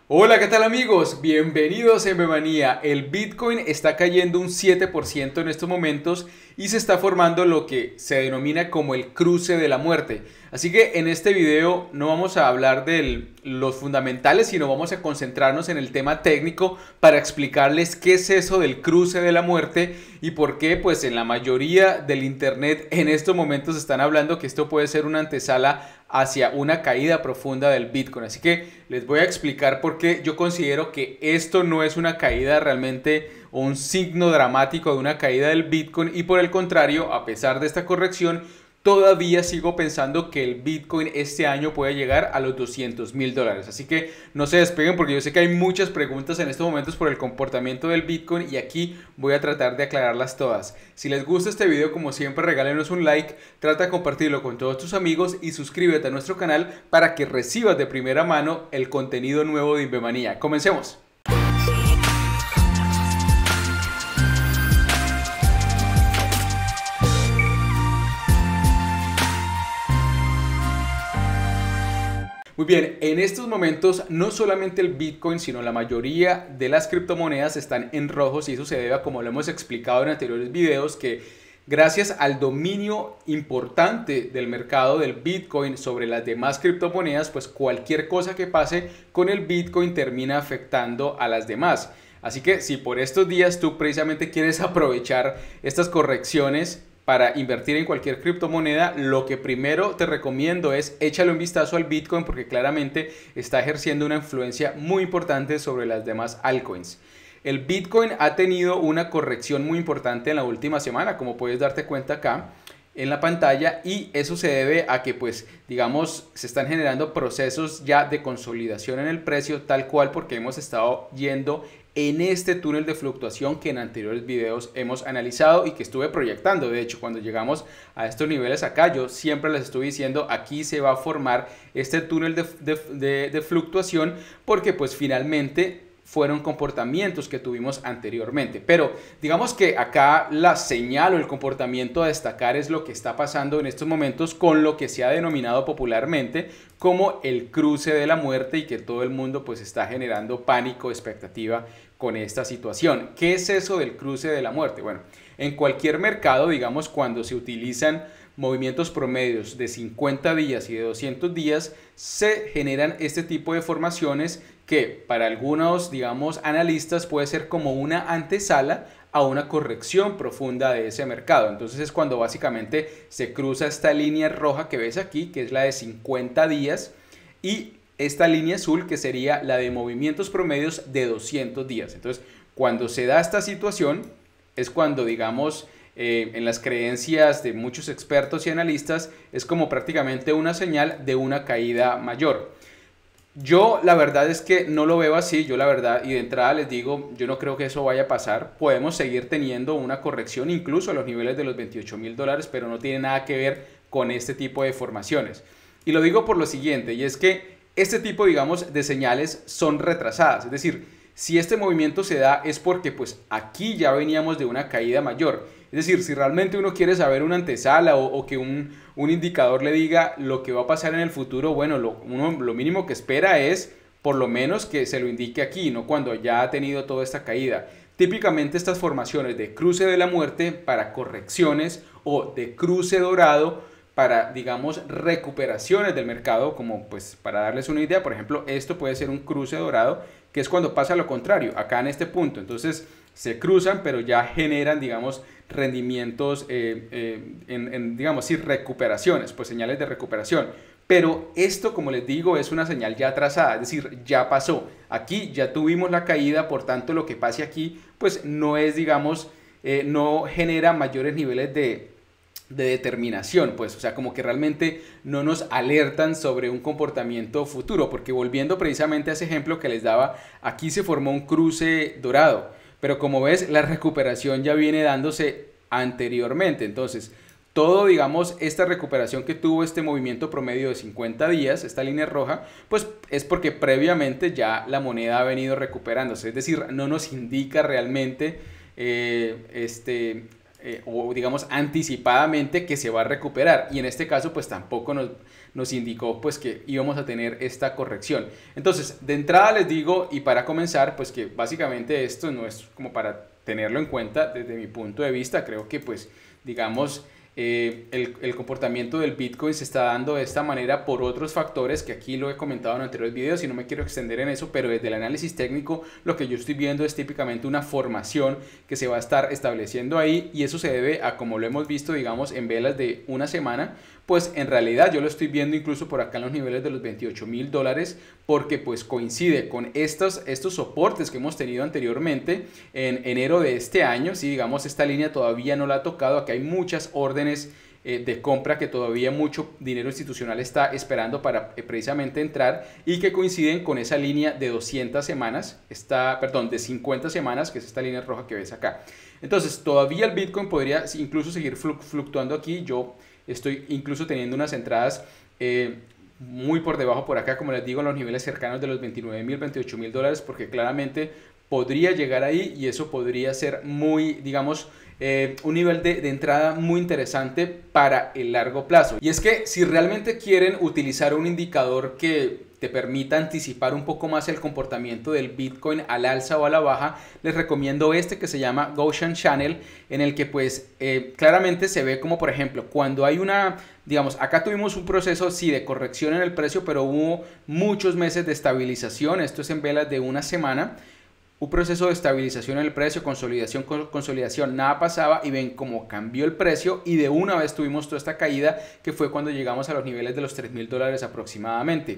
Hola, ¿qué tal amigos? Bienvenidos en Bemanía. El Bitcoin está cayendo un 7% en estos momentos y se está formando lo que se denomina como el cruce de la muerte. Así que en este video no vamos a hablar de los fundamentales, sino vamos a concentrarnos en el tema técnico para explicarles qué es eso del cruce de la muerte y por qué pues en la mayoría del internet en estos momentos están hablando que esto puede ser una antesala hacia una caída profunda del Bitcoin. Así que les voy a explicar por qué yo considero que esto no es una caída realmente o un signo dramático de una caída del Bitcoin y por el contrario, a pesar de esta corrección, todavía sigo pensando que el Bitcoin este año puede llegar a los $200,000. Así que no se despeguen porque yo sé que hay muchas preguntas en estos momentos por el comportamiento del Bitcoin y aquí voy a tratar de aclararlas todas. Si les gusta este video, como siempre, regálenos un like, trata de compartirlo con todos tus amigos y suscríbete a nuestro canal para que recibas de primera mano el contenido nuevo de Invemanía. Comencemos. Muy bien, en estos momentos no solamente el Bitcoin, sino la mayoría de las criptomonedas están en rojos y eso se debe a, como lo hemos explicado en anteriores videos, que gracias al dominio importante del mercado del Bitcoin sobre las demás criptomonedas, pues cualquier cosa que pase con el Bitcoin termina afectando a las demás. Así que si por estos días tú precisamente quieres aprovechar estas correcciones para invertir en cualquier criptomoneda, lo que primero te recomiendo es échale un vistazo al Bitcoin porque claramente está ejerciendo una influencia muy importante sobre las demás altcoins. El Bitcoin ha tenido una corrección muy importante en la última semana, como puedes darte cuenta acá en la pantalla, y eso se debe a que pues digamos se están generando procesos ya de consolidación en el precio tal cual porque hemos estado yendo en este túnel de fluctuación que en anteriores videos hemos analizado y que estuve proyectando. De hecho, cuando llegamos a estos niveles acá, yo siempre les estuve diciendo aquí se va a formar este túnel de fluctuación porque pues finalmente fueron comportamientos que tuvimos anteriormente. Pero digamos que acá la señal o el comportamiento a destacar es lo que está pasando en estos momentos con lo que se ha denominado popularmente como el cruce de la muerte y que todo el mundo pues está generando pánico, expectativa con esta situación. ¿Qué es eso del cruce de la muerte? Bueno, en cualquier mercado, digamos, cuando se utilizan movimientos promedios de 50 días y de 200 días, se generan este tipo de formaciones que para algunos, digamos, analistas puede ser como una antesala a una corrección profunda de ese mercado. Entonces es cuando básicamente se cruza esta línea roja que ves aquí, que es la de 50 días, y esta línea azul que sería la de movimientos promedios de 200 días. Entonces, cuando se da esta situación, es cuando, digamos, en las creencias de muchos expertos y analistas, es como prácticamente una señal de una caída mayor. Yo la verdad es que no lo veo así, yo la verdad, y de entrada les digo, yo no creo que eso vaya a pasar. Podemos seguir teniendo una corrección incluso a los niveles de los $28,000, pero no tiene nada que ver con este tipo de formaciones. Y lo digo por lo siguiente, y es que este tipo, digamos, de señales son retrasadas. Es decir, si este movimiento se da es porque pues aquí ya veníamos de una caída mayor. Es decir, si realmente uno quiere saber una antesala o que un indicador le diga lo que va a pasar en el futuro, bueno, lo mínimo que espera es por lo menos que se lo indique aquí, no cuando ya ha tenido toda esta caída. Típicamente estas formaciones de cruce de la muerte para correcciones o de cruce dorado para, digamos, recuperaciones del mercado, como pues para darles una idea, por ejemplo, esto puede ser un cruce dorado, que es cuando pasa lo contrario, acá en este punto. Entonces se cruzan, pero ya generan, digamos, rendimientos, digamos, sí, recuperaciones, pues señales de recuperación. Pero esto, como les digo, es una señal ya trazada, es decir, ya pasó. Aquí ya tuvimos la caída, por tanto, lo que pase aquí, pues no es, digamos, no genera mayores niveles de determinación, pues, o sea, como que realmente no nos alertan sobre un comportamiento futuro, porque volviendo precisamente a ese ejemplo que les daba, aquí se formó un cruce dorado, pero como ves, la recuperación ya viene dándose anteriormente, entonces, todo, digamos, esta recuperación que tuvo este movimiento promedio de 50 días, esta línea roja, pues es porque previamente ya la moneda ha venido recuperándose, es decir, no nos indica realmente o digamos anticipadamente que se va a recuperar, y en este caso pues tampoco nos indicó pues que íbamos a tener esta corrección. Entonces, de entrada les digo, y para comenzar, pues que básicamente esto no es como para tenerlo en cuenta desde mi punto de vista. Creo que pues digamos el comportamiento del Bitcoin se está dando de esta manera por otros factores que aquí lo he comentado en anteriores videos y no me quiero extender en eso, pero desde el análisis técnico lo que yo estoy viendo es típicamente una formación que se va a estar estableciendo ahí, y eso se debe a, como lo hemos visto digamos en velas de una semana, pues en realidad yo lo estoy viendo incluso por acá en los niveles de los $28.000, porque pues coincide con estos soportes que hemos tenido anteriormente en enero de este año. Si digamos esta línea todavía no la ha tocado, aquí hay muchas órdenes de compra que todavía mucho dinero institucional está esperando para precisamente entrar, y que coinciden con esa línea de 200 semanas, de 50 semanas, que es esta línea roja que ves acá. Entonces todavía el Bitcoin podría incluso seguir fluctuando aquí. Yo estoy incluso teniendo unas entradas muy por debajo por acá, como les digo, en los niveles cercanos de los $29.000, $28.000, porque claramente podría llegar ahí, y eso podría ser muy, digamos, un nivel de entrada muy interesante para el largo plazo. Y es que si realmente quieren utilizar un indicador que te permita anticipar un poco más el comportamiento del Bitcoin al alza o a la baja, les recomiendo este que se llama Gaussian Channel, en el que pues claramente se ve como, por ejemplo, cuando hay una, digamos, acá tuvimos un proceso sí de corrección en el precio, pero hubo muchos meses de estabilización. Esto es en velas de una semana. Un proceso de estabilización en el precio, consolidación, nada pasaba, y ven cómo cambió el precio, y de una vez tuvimos toda esta caída que fue cuando llegamos a los niveles de los $3.000 aproximadamente.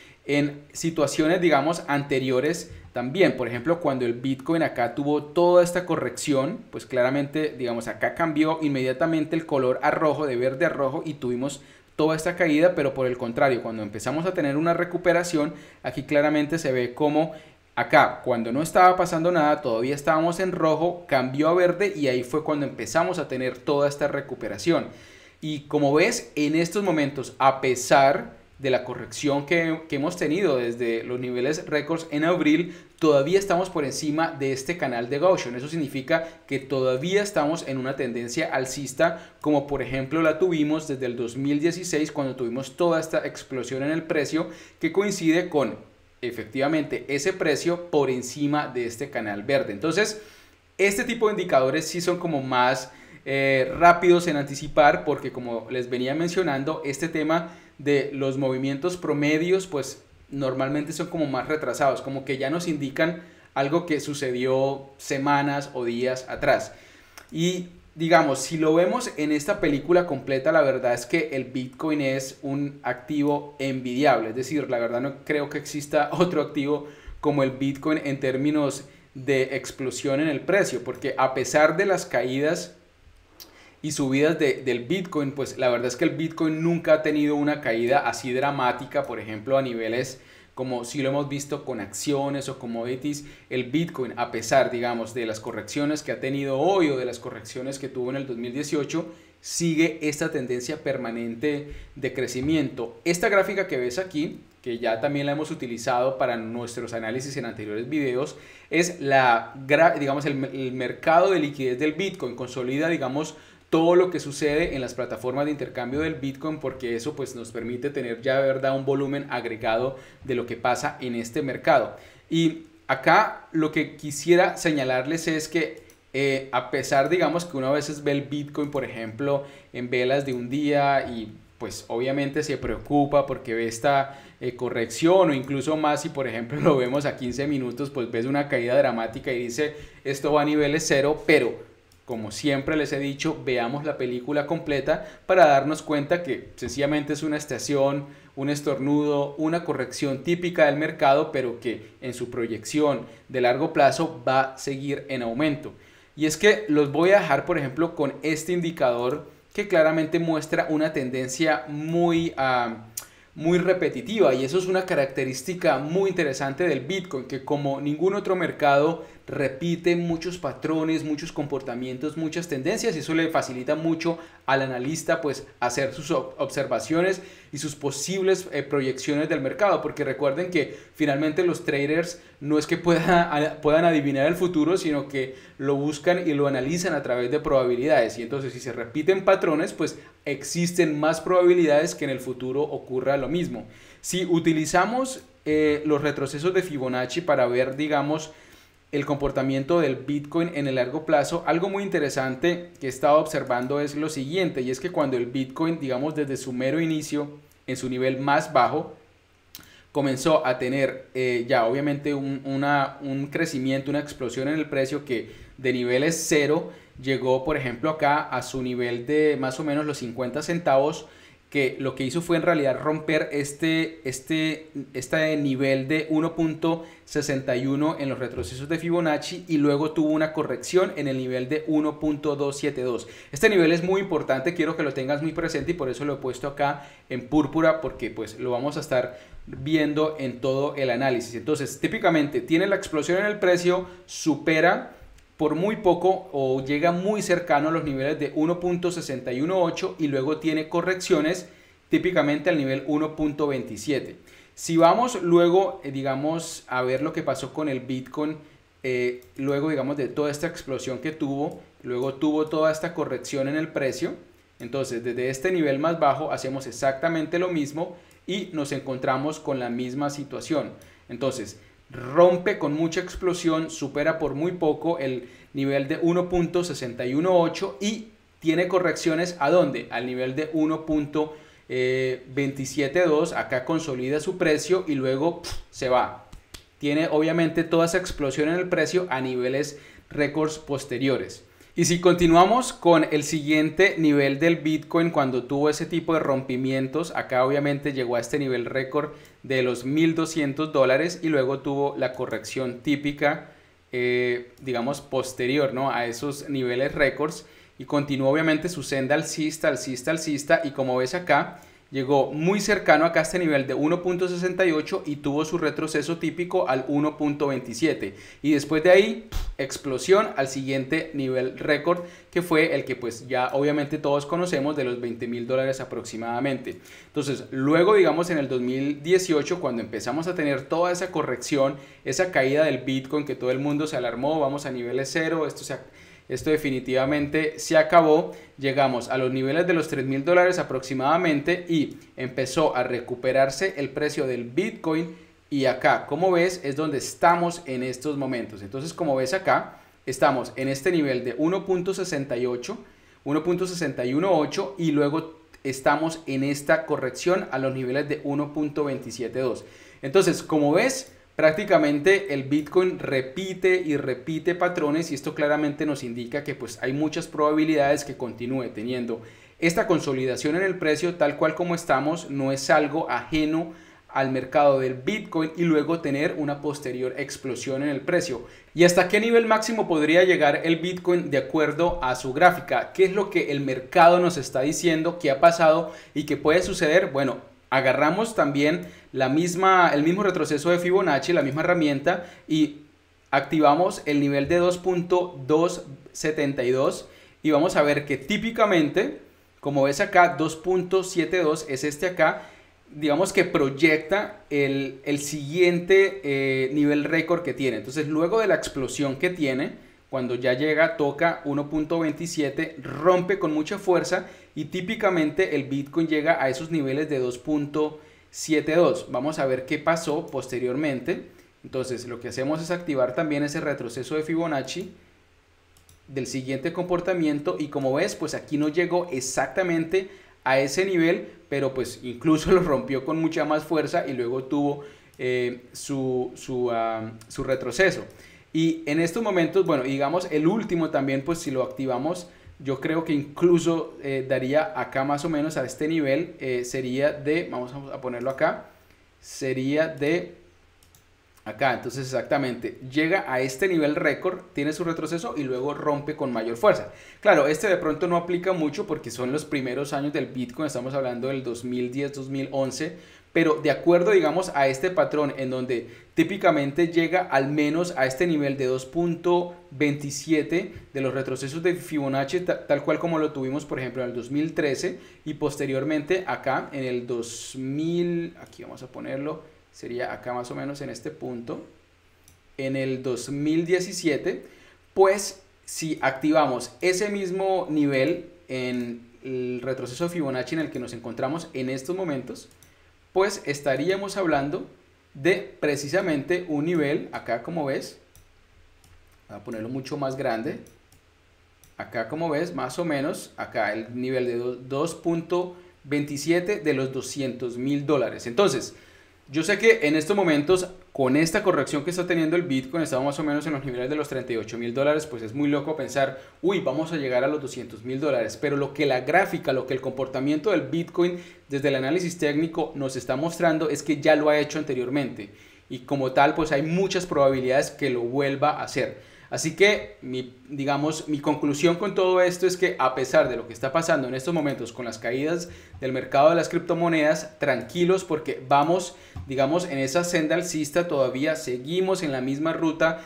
En situaciones digamos anteriores también, por ejemplo cuando el Bitcoin acá tuvo toda esta corrección, pues claramente digamos acá cambió inmediatamente el color a rojo, de verde a rojo, y tuvimos toda esta caída. Pero por el contrario, cuando empezamos a tener una recuperación, aquí claramente se ve como acá, cuando no estaba pasando nada, todavía estábamos en rojo, cambió a verde, y ahí fue cuando empezamos a tener toda esta recuperación. Y como ves, en estos momentos, a pesar de la corrección que hemos tenido desde los niveles récords en abril, todavía estamos por encima de este canal de Gaussian. Eso significa que todavía estamos en una tendencia alcista, como por ejemplo la tuvimos desde el 2016, cuando tuvimos toda esta explosión en el precio, que coincide con efectivamente ese precio por encima de este canal verde. Entonces este tipo de indicadores sí son como más rápidos en anticipar, porque como les venía mencionando, este tema de los movimientos promedios pues normalmente son como más retrasados, como que ya nos indican algo que sucedió semanas o días atrás. Y digamos, si lo vemos en esta película completa, la verdad es que el Bitcoin es un activo envidiable. Es decir, la verdad no creo que exista otro activo como el Bitcoin en términos de explosión en el precio, porque a pesar de las caídas y subidas del Bitcoin, pues la verdad es que el Bitcoin nunca ha tenido una caída así dramática, por ejemplo a niveles como si lo hemos visto con acciones o commodities. El Bitcoin, a pesar digamos de las correcciones que ha tenido hoy o de las correcciones que tuvo en el 2018, sigue esta tendencia permanente de crecimiento. Esta gráfica que ves aquí, que ya también la hemos utilizado para nuestros análisis en anteriores videos, es digamos el mercado de liquidez del Bitcoin. Consolida digamos todo lo que sucede en las plataformas de intercambio del Bitcoin, porque eso pues nos permite tener ya de verdad un volumen agregado de lo que pasa en este mercado. Y acá lo que quisiera señalarles es que a pesar digamos que uno a veces ve el Bitcoin por ejemplo en velas de un día, y pues obviamente se preocupa porque ve esta corrección, o incluso más si por ejemplo lo vemos a 15 minutos, pues ves una caída dramática y dice esto va a niveles cero. Pero como siempre les he dicho, veamos la película completa para darnos cuenta que sencillamente es una estación, un estornudo, una corrección típica del mercado, pero que en su proyección de largo plazo va a seguir en aumento. Y es que los voy a dejar por ejemplo con este indicador que claramente muestra una tendencia muy repetitiva, y eso es una característica muy interesante del Bitcoin, que como ningún otro mercado repite muchos patrones, muchos comportamientos, muchas tendencias, y eso le facilita mucho al analista pues hacer sus observaciones y sus posibles proyecciones del mercado, porque recuerden que finalmente los traders no es que puedan adivinar el futuro, sino que lo buscan y lo analizan a través de probabilidades, y entonces si se repiten patrones pues existen más probabilidades que en el futuro ocurra lo mismo. Si utilizamos los retrocesos de Fibonacci para ver, digamos, el comportamiento del Bitcoin en el largo plazo, algo muy interesante que he estado observando es lo siguiente, y es que cuando el Bitcoin, digamos, desde su mero inicio, en su nivel más bajo, comenzó a tener ya obviamente un crecimiento, una explosión en el precio que de niveles cero llegó, por ejemplo, acá a su nivel de más o menos los 50 centavos, que lo que hizo fue en realidad romper este nivel de 1.61 en los retrocesos de Fibonacci, y luego tuvo una corrección en el nivel de 1.272. Este nivel es muy importante, quiero que lo tengas muy presente, y por eso lo he puesto acá en púrpura, porque pues lo vamos a estar viendo en todo el análisis. Entonces, típicamente tiene la explosión en el precio, supera por muy poco o llega muy cercano a los niveles de 1.618 y luego tiene correcciones típicamente al nivel 1.27. Si vamos luego, digamos, a ver lo que pasó con el Bitcoin, luego, digamos, de toda esta explosión que tuvo, luego tuvo toda esta corrección en el precio. Entonces, desde este nivel más bajo hacemos exactamente lo mismo y nos encontramos con la misma situación. Entonces, rompe con mucha explosión, supera por muy poco el nivel de 1.618 y tiene correcciones ¿a dónde? Al nivel de 1.272, acá consolida su precio y luego se va. Tiene obviamente toda esa explosión en el precio a niveles récords posteriores. Y si continuamos con el siguiente nivel del Bitcoin, cuando tuvo ese tipo de rompimientos, acá obviamente llegó a este nivel récord de los $1.200 y luego tuvo la corrección típica, digamos, posterior, ¿no?, a esos niveles récords, y continuó obviamente su senda alcista, y como ves acá, llegó muy cercano acá a este nivel de 1.68 y tuvo su retroceso típico al 1.27, y después de ahí explosión al siguiente nivel récord, que fue el que pues ya obviamente todos conocemos, de los $20.000 aproximadamente. Entonces luego, digamos, en el 2018, cuando empezamos a tener toda esa corrección, esa caída del Bitcoin, que todo el mundo se alarmó, vamos a niveles cero, esto definitivamente se acabó, llegamos a los niveles de los $3.000 aproximadamente y empezó a recuperarse el precio del Bitcoin, y acá, como ves, es donde estamos en estos momentos. Entonces, como ves acá, estamos en este nivel de 1.68, 1.618 y luego estamos en esta corrección a los niveles de 1.272. Entonces, como ves, prácticamente el Bitcoin repite y repite patrones, y esto claramente nos indica que pues hay muchas probabilidades que continúe teniendo esta consolidación en el precio tal cual como estamos. No es algo ajeno al mercado del Bitcoin, y luego tener una posterior explosión en el precio. ¿Y hasta qué nivel máximo podría llegar el Bitcoin de acuerdo a su gráfica? ¿Qué es lo que el mercado nos está diciendo que ha pasado y que puede suceder? Bueno, agarramos también el mismo retroceso de Fibonacci, la misma herramienta, y activamos el nivel de 2.272 y vamos a ver que típicamente, como ves acá, 2.72 es este acá, digamos que proyecta el siguiente nivel récord que tiene. Entonces luego de la explosión que tiene, cuando ya llega, toca 1.27, rompe con mucha fuerza y típicamente el Bitcoin llega a esos niveles de 2.72. Vamos a ver qué pasó posteriormente. Entonces lo que hacemos es activar también ese retroceso de Fibonacci del siguiente comportamiento, y como ves, pues aquí no llegó exactamente a ese nivel, pero pues incluso lo rompió con mucha más fuerza y luego tuvo su retroceso. Y en estos momentos, bueno, digamos el último también, pues si lo activamos, yo creo que incluso daría acá más o menos a este nivel, sería de, vamos a ponerlo acá, sería de acá. Entonces exactamente, llega a este nivel récord, tiene su retroceso y luego rompe con mayor fuerza. Claro, este de pronto no aplica mucho porque son los primeros años del Bitcoin, estamos hablando del 2010, 2011, pero de acuerdo, digamos, a este patrón en donde típicamente llega al menos a este nivel de 2.27 de los retrocesos de Fibonacci, tal cual como lo tuvimos por ejemplo en el 2013 y posteriormente acá en el 2000, aquí vamos a ponerlo, sería acá más o menos en este punto, en el 2017, pues si activamos ese mismo nivel en el retroceso Fibonacci en el que nos encontramos en estos momentos, pues estaríamos hablando de precisamente un nivel, acá como ves, voy a ponerlo mucho más grande, acá como ves, más o menos, acá el nivel de 2.27 de los $200.000. Entonces, yo sé que en estos momentos, con esta corrección que está teniendo el Bitcoin, estamos más o menos en los niveles de los $38.000, pues es muy loco pensar, uy, vamos a llegar a los $200.000, pero lo que la gráfica, lo que el comportamiento del Bitcoin desde el análisis técnico nos está mostrando es que ya lo ha hecho anteriormente y como tal, pues hay muchas probabilidades que lo vuelva a hacer. Así que mi conclusión con todo esto es que a pesar de lo que está pasando en estos momentos con las caídas del mercado de las criptomonedas, tranquilos porque vamos, en esa senda alcista, todavía seguimos en la misma ruta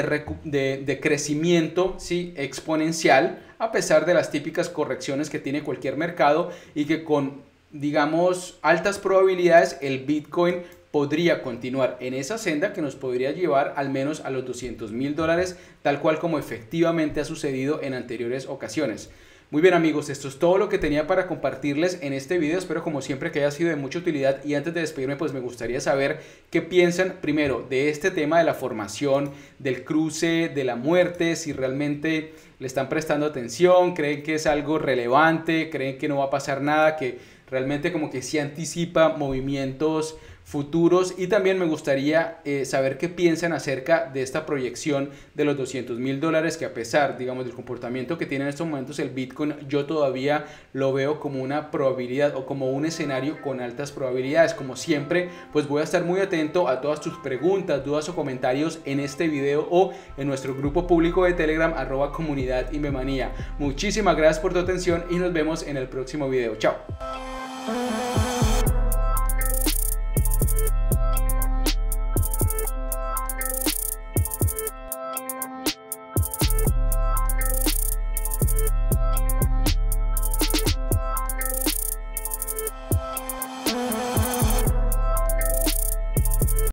de crecimiento, ¿sí?, exponencial, a pesar de las típicas correcciones que tiene cualquier mercado y que con, altas probabilidades el Bitcoin podría continuar en esa senda que nos podría llevar al menos a los $200.000, tal cual como efectivamente ha sucedido en anteriores ocasiones. Muy bien amigos, esto es todo lo que tenía para compartirles en este video, espero como siempre que haya sido de mucha utilidad y antes de despedirme pues me gustaría saber qué piensan primero de este tema de la formación, del cruce, de la muerte, si realmente le están prestando atención, creen que es algo relevante, creen que no va a pasar nada, que realmente como que sí anticipa movimientos futuros y también me gustaría saber qué piensan acerca de esta proyección de los $200.000 que a pesar, del comportamiento que tiene en estos momentos el Bitcoin, yo todavía lo veo como una probabilidad o como un escenario con altas probabilidades. Como siempre, pues voy a estar muy atento a todas tus preguntas, dudas o comentarios en este video o en nuestro grupo público de Telegram @comunidad_invemanía. Muchísimas gracias por tu atención y nos vemos en el próximo video. Chao.